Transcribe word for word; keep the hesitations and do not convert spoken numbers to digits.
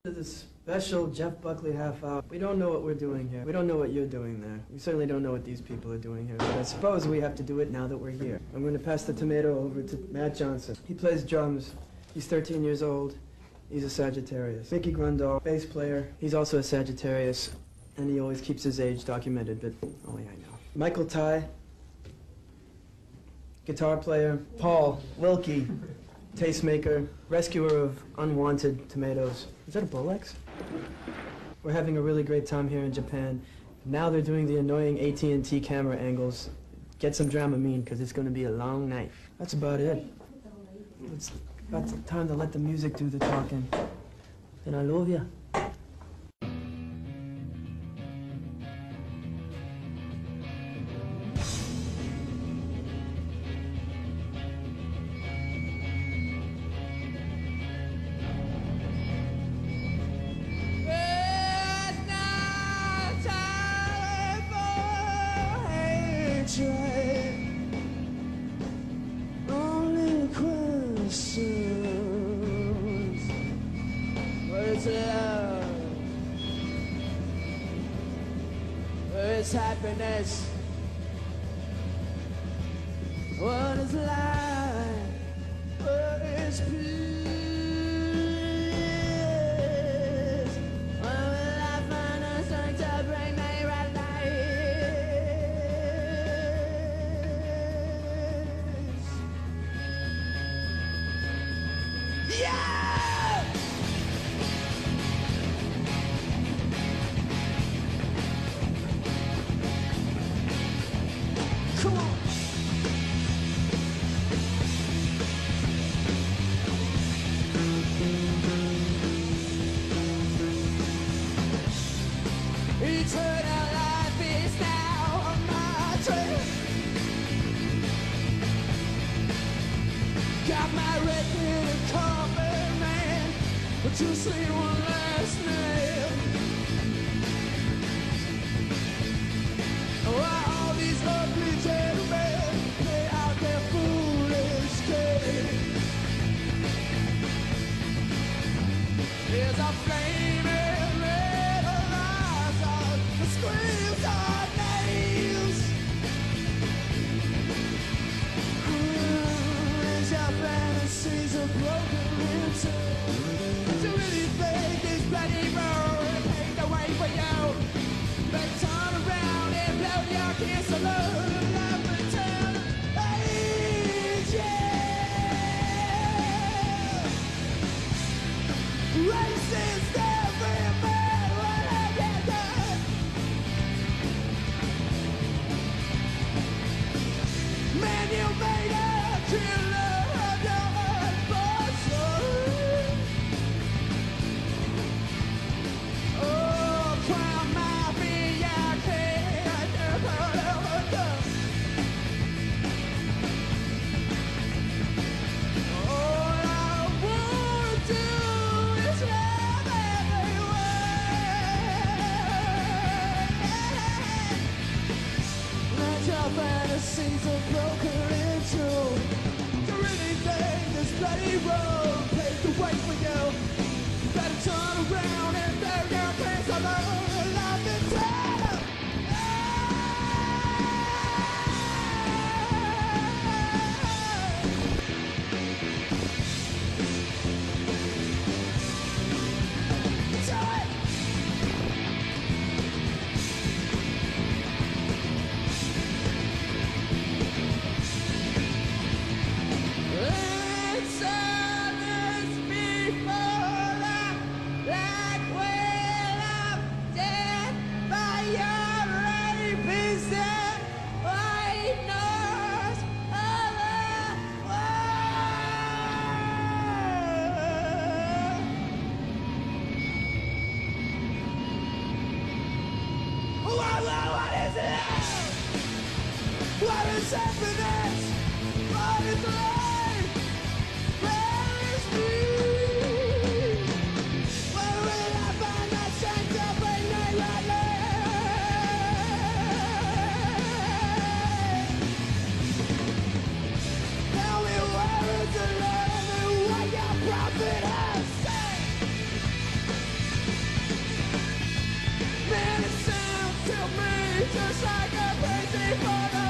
This special Jeff Buckley half hour. We don't know what we're doing here. We don't know what you're doing there. We certainly don't know what these people are doing here. But I suppose we have to do it now that we're here. I'm going to pass the tomato over to Matt Johnson. He plays drums. He's thirteen years old. He's a Sagittarius. Mickey Grundahl, bass player. He's also a Sagittarius, and he always keeps his age documented, but only I know. Michael Ty, guitar player. Paul Wilkie, tastemaker, rescuer of unwanted tomatoes. Is that a Bolex? We're having a really great time here in Japan. Now they're doing the annoying A T and T camera angles. Get some Dramamine, because it's going to be a long night. That's about it. It's about the time to let the music do the talking. And I love ya. Only questions. Where's love? Where's happiness? What is life? What is peace? When will I find the strength to bring me right life? Yeah! Come on! Eternal life is now on my trail. Got my record and coffee, man, but you see one last nail. Why all these ugly gentlemen play out their foolish game? There's a flaming red horizon that screams our names. As your fantasies are broken into, do you really think this bloody road paved the way for you? Better turn around and blow your kiss a load of eternal age, yeah. Racist every man, what have you done? Man, you made a killer of your own soul. Oh, crime mafia can't overcome. All I wanna do is love everyone. Let your fantasies are broken into. Do you really think this bloody road paved the way for you? Better turn around and throw your pants alone. Love and tell. Do it! It's honest before I like well I'm dead by your rapist and white nose of the world. What, what, what is it? What is happiness? What is life? Where is me? Where will I find the strength to bring me right life? Tell me where is the love and what your prophet has said? easy for the